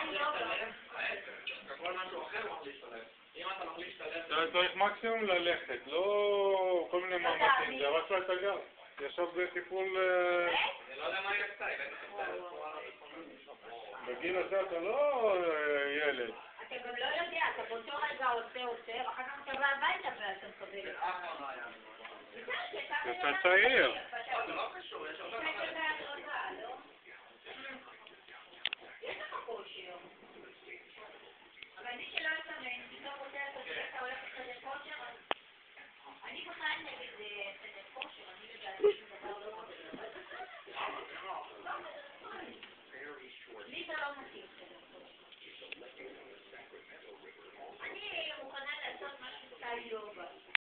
כל משהו אחר מחליש את הלב. אם אתה מחליש את הלב... אתה צריך מקסימום ללכת, לא כל מיני מאמצים, זה הרס לה את הגב. ישב בטיפול... אני לא יודע מה היא עשתה, היא בטח בגיל הזה אתה לא ילד. אתה גם לא יודע, אתה באותו רגע עושה, ואחר כך אתה בא הביתה ואתה מקבל את זה. אף פעם לא היה. אתה צעיר. זה לא קשור.